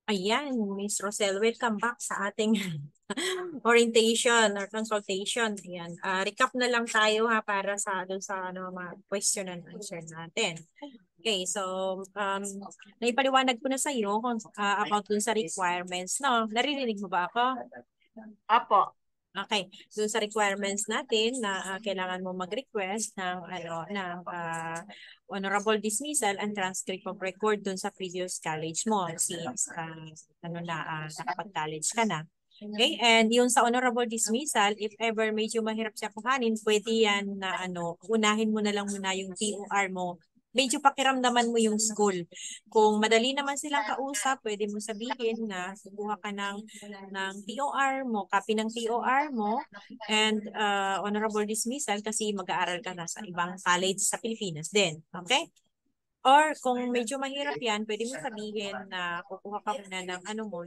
Ayan, Miss Rosel, welcome back sa ating orientation or consultation. Ayan, recap na lang tayo ha para sa dun sa ano mga question and answer natin. Okay, so naipaliwanag ko na sa iyo kung about dun sa requirements, no? Naririnig mo ba ako? Apo. Okay, dun sa requirements natin na kailangan mo mag-request ng honorable dismissal and transcript of record dun sa previous college mo since nakapag-college ka na. Okay, and yung sa honorable dismissal, if ever medyo mahirap siya kuhanin, pwede yan na unahin mo na lang muna yung TOR mo. Medyo pakiramdaman mo yung school. Kung madali naman silang kausap, pwede mo sabihin na kukuha ka ng TOR mo, copy ng TOR mo, and honorable dismissal kasi mag-aaral ka na sa ibang college sa Pilipinas din. Okay? Or kung medyo mahirap yan, pwede mo sabihin na kukuha ka muna ng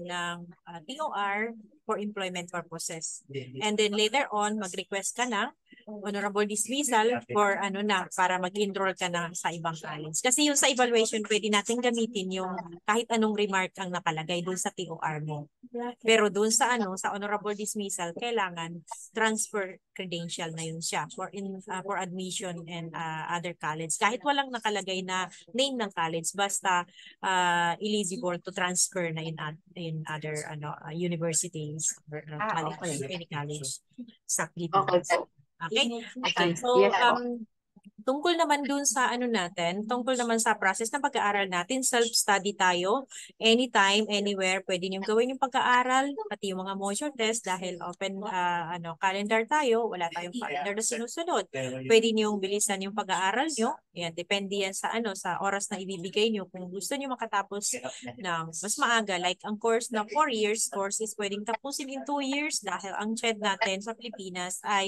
TOR for employment purposes. And then later on, mag-request ka na honorable dismissal for para mag-enroll ka na sa ibang college. Kasi yung sa evaluation, pwede natin gamitin yung kahit anong remark ang nakalagay dun sa TOR mo. Pero dun sa sa honorable dismissal, kailangan transfer credential na yun siya for admission and other college. Kahit walang nakalagay na name ng college, basta eligible to transfer na in other universities or college, Okay. any college sa Okay Pilipinas. po. Okay? Okay. Okay. So, Yes po. tungkol naman dun sa tungkol naman sa process ng pag-aaral natin, self-study tayo. Anytime, anywhere, pwede niyong gawin yung pag-aaral, pati yung mga motion test dahil open calendar tayo, wala tayong calendar na sinusunod. Pwede niyong bilisan yung pag-aaral niyo. Yan, depende yan sa oras na ibibigay niyo. Kung gusto niyo makatapos ng mas maaga, like ang course na 4 years, course is pwedeng tapusin in 2 years dahil ang CHED natin sa Pilipinas ay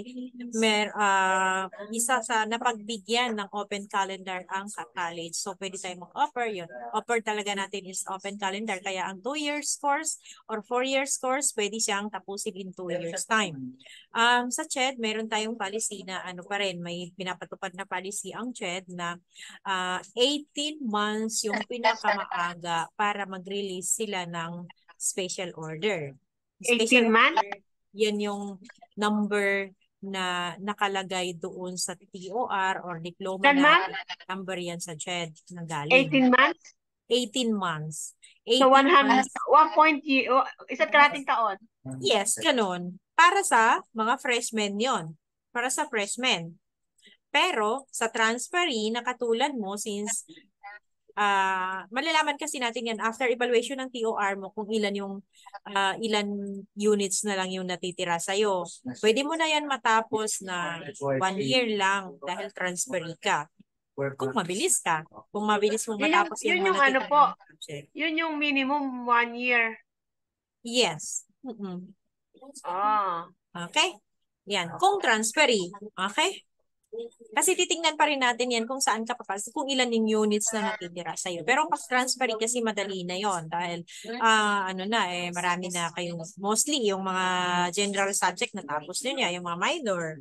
isa sa napagbigyan ng open calendar ang college. So, pwede tayong mag-offer yun. Offer talaga natin is open calendar. Kaya ang 2 years course or 4 years course, pwede siyang tapusin in 2 years time. Sa CHED, meron tayong policy na may pinapatupad na policy ang CHED na 18 months yung pinakamaaga para mag-release sila ng special order. Special 18 months? order, yan yung number na nakalagay doon sa TOR or diploma 10 na months? number yan sa CHED na galing. 18 months? 18 months. So 18 100, months. 1.0, isa't kalating taon. Yes, ganun. Para sa mga freshmen yon. Para sa freshmen. Pero sa transferee na katulad mo, since malalaman kasi natin yan after evaluation ng TOR mo kung ilan units na lang yung natitira sa'yo. Pwede mo na yan matapos na 1 year lang dahil transferee ka. Kung mabilis ka. Kung mabilis mo matapos yung mga natitira Po, ng subject. yun yung minimum 1 year. Yes. Mm-mm. Ah. Okay? Yan. Kung transferee. Okay? Kasi titingnan pa rin natin yan kung saan ka papasok, kung ilan yung units na natitira sa'yo. Pero pag transferring kasi madali na yon dahil marami na kayong, mostly yung mga general subject na tapos niya, yung mga minor.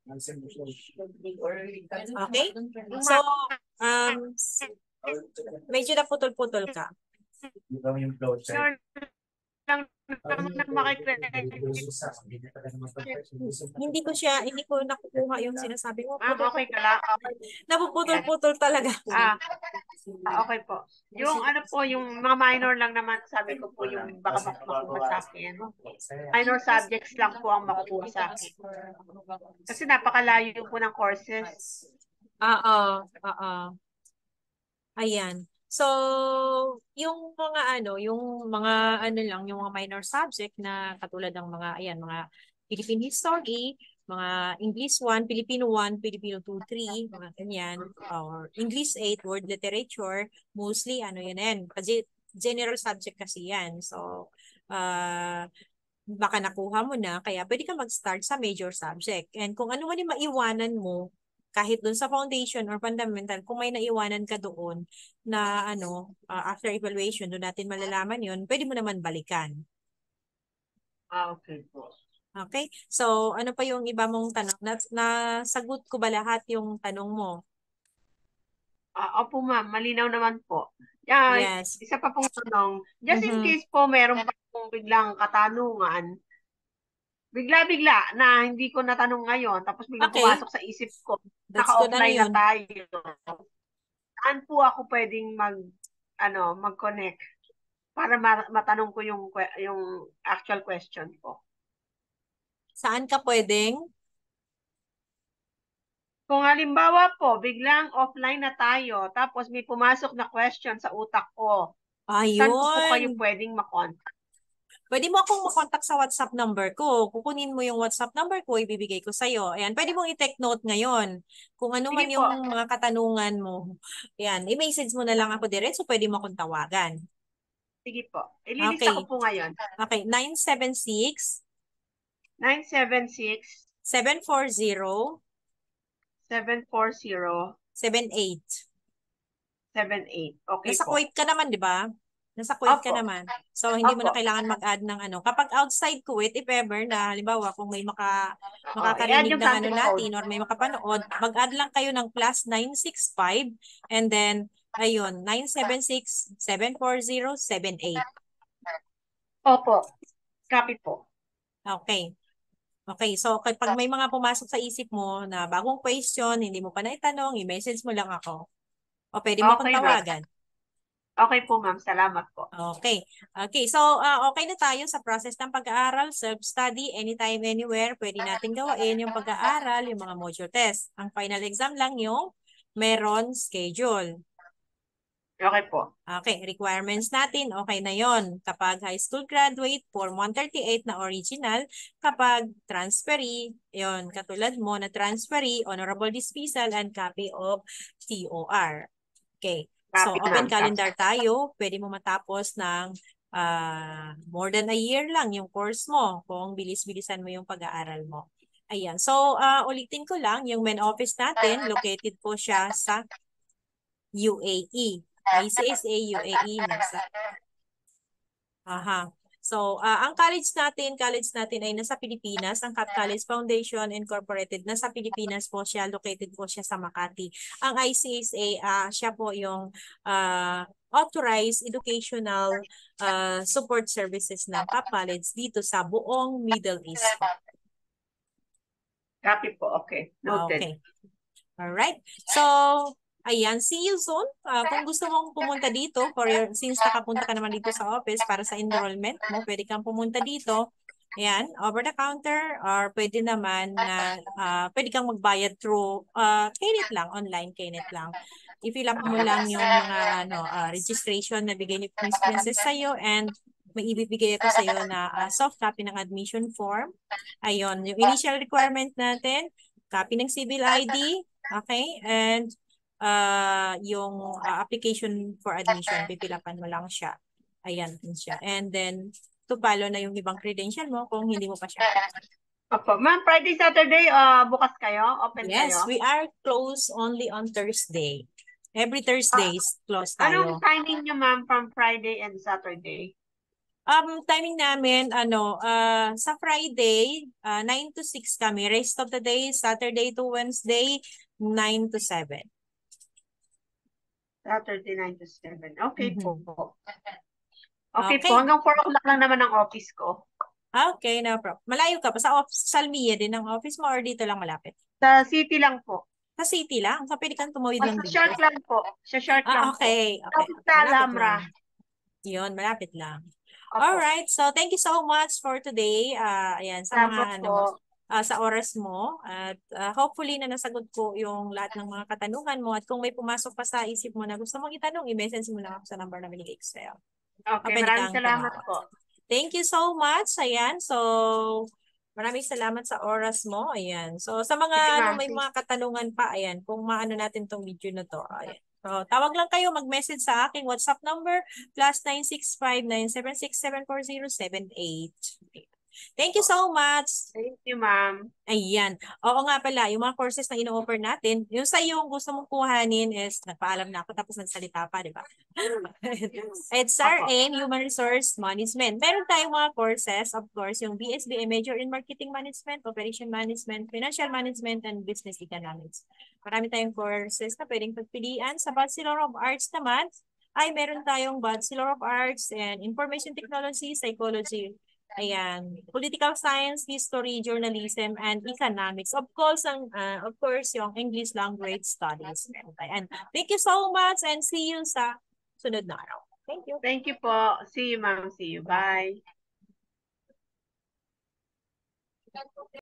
Okay? So, medyo naputol-putol ka. Sure lang naman na makikredit. Hindi ko nakukuha yung sinasabi mo. Ma'am, okay ka lang? Napuputol-putol talaga. Okay po. Yung yung mga minor lang naman, sabi ko po yung baka makuha sa akin. Minor subjects lang po ang makukuha sa akin. Kasi napakalayo po ng courses. Oo, oo. Ayan. So, yung mga minor subject na katulad ng mga Philippine History, mga English 1, Filipino 1, Filipino 2, 3, mga ganyan, or English 8, Word Literature, mostly yan. Kasi general subject kasi yan. So, baka nakuha mo na, kaya pwede ka mag-start sa major subject. And kung ano man yung maiwanan mo, kahit doon sa foundation or fundamental, kung may naiwanan ka doon na after evaluation, doon natin malalaman yun, pwede mo naman balikan. Okay po. Okay? So, ano pa yung iba mong tanong? Nasagot ko ba lahat yung tanong mo? Opo ma'am, malinaw naman po. Yes. Isa pa pong tanong, just in Mhm. case po meron pa pong biglang katanungan, bigla-bigla na hindi ko natanong ngayon, tapos biglang Okay, pumasok sa isip ko, that's good ano naka-offline na yun. tayo. Saan po ako pwedeng mag-connect para matanong ko yung actual question ko? Saan ka pwedeng? Kung halimbawa po, biglang offline na tayo, tapos may pumasok na question sa utak ko, saan ko po kayo Ayun. pwedeng makontak? Pwede mo akong makontak sa WhatsApp number ko. Kukunin mo yung WhatsApp number ko, ibibigay ko sa'yo. Ayan, pwede mong i-take note ngayon. Kung ano man Sige po, yung mga katanungan mo. Ayan, i-message mo na lang ako diretso, pwede mo akong tawagan. sige po. Ililista ko Okay. po ngayon. Okay, 976 976 740 740 78. 78. Okay Nasa po. Kuwait ka naman, di ba? Nasa Kuwait ka Opo. naman. So, hindi mo Opo. na kailangan mag-add ng ano. Kapag outside Kuwait, if ever na, halimbawa, kung may Oo, i-add makakarinig yung ng ano country code. natin or may makapanood, mag-add lang kayo ng +965 and then, ayun, 976-740-78. Opo. Copy po. Okay. Okay, so kapag may mga pumasok sa isip mo na bagong question, hindi mo pa naitanong, i-message mo lang ako. O pwede mo akong Okay, ma'am. tawagan. Okay po, ma'am. Salamat po. Okay. Okay. So, okay na tayo sa process ng pag-aaral, self-study, anytime, anywhere. Pwede natin gawain yung pag-aaral, yung mga module test. Ang final exam lang yung meron schedule. Okay po. Okay. Requirements natin, okay na yon. Kapag high school graduate, Form 138 na original. Kapag transferee, yon katulad mo na transferee, honorable dismissal, and copy of TOR. Okay. So, Copy, open ma'am. Copy. calendar tayo. Pwede mo matapos ng more than a year lang yung course mo kung bilis-bilisan mo yung pag-aaral mo. Ayan. So, ulitin ko lang, yung main office natin, located po siya sa UAE. ICSA UAE. Aha. So, ang college natin ay nasa Pilipinas. Ang Cat College Foundation Incorporated, nasa Pilipinas po siya, located po siya sa Makati. Ang ICSA, siya po yung authorized educational support services ng Cap College dito sa buong Middle East po. Copy po. Okay. Noted. Okay. Alright. So, ayan, see you soon. Kung gusto mong pumunta dito, since nakapunta ka naman dito sa office para sa enrollment mo, pwede kang pumunta dito. Ayan, over the counter or pwede naman na pwede kang magbayad through Knet lang, online Knet lang. I-fill up mo lang yung mga registration na bigay ni Miss Princess sa'yo and may ibibigay ako sa'yo na soft copy ng admission form. Ayun, yung initial requirement natin, copy ng civil ID, okay? And yung application for admission, pipilapan mo lang siya. Ayan din siya. And then, to follow na yung ibang credential mo kung hindi mo pa siya. Opo. Ma'am, Friday, Saturday, bukas kayo? Open Yes, kayo? we are closed only on Thursday. Every Ah, Thursdays, closed anong tayo. timing nyo, ma'am, from Friday and Saturday? Timing namin, sa Friday, 9 to 6 kami. Rest of the day, Saturday to Wednesday, 9 to 7. Saturday, 9 to 7. Okay po. Mhm. Okay po. Okay. Hanggang 4 o'clock lang naman ang office ko. Okay, no problem. Malayo ka pa sa office, Salmia din ang office mo or dito lang malapit? Sa city lang po. Sa city lang? So, pwede kang tumawid O, lang sa dito. short lang po. Sa short lang po. Okay. Okay. Tapos Okay. sa Malapit Alhambra. lang. Yun, malapit lang. Opo. Alright. So, thank you so much for today. Ayan, sa Salamat mga po. sa oras mo. At hopefully na nasagot ko yung lahat ng mga katanungan mo. At kung may pumasok pa sa isip mo na gusto mong itanong, i-message mo lang ako sa number na binigay ko sa'yo. O Okay, pwede maraming kang salamat tumawag. po. Thank you so much. Ayan. So, maraming salamat sa oras mo. Ayan. So, sa Sige, mga ma'am. may mga katanungan pa, ayan, kung maano natin tong video na to. Ayan. So, tawag lang kayo, mag-message sa aking WhatsApp number, +965-976-74078. Thank you so much. Thank you, ma'am. Ayan. Oo nga pala, yung mga courses na ino-offer natin, yung sa yung gusto mong kuhanin is, nagpaalam na ako tapos nagsalita pa, di ba? It's Opo. RN, Human Resource Management. Meron tayong mga courses, of course, yung BSBA Major in Marketing Management, Operation Management, Financial Management, and Business Economics. Marami tayong courses na pwedeng pagpilian. Sa Bachelor of Arts naman, ay meron tayong Bachelor of Arts and Information Technology, Psychology, ayan, Political Science, History, Journalism, and Economics. Of course, yung English Language Studies. And thank you so much and see you sa sunod na araw. Thank you. Thank you po. See you, ma'am. See you. Bye.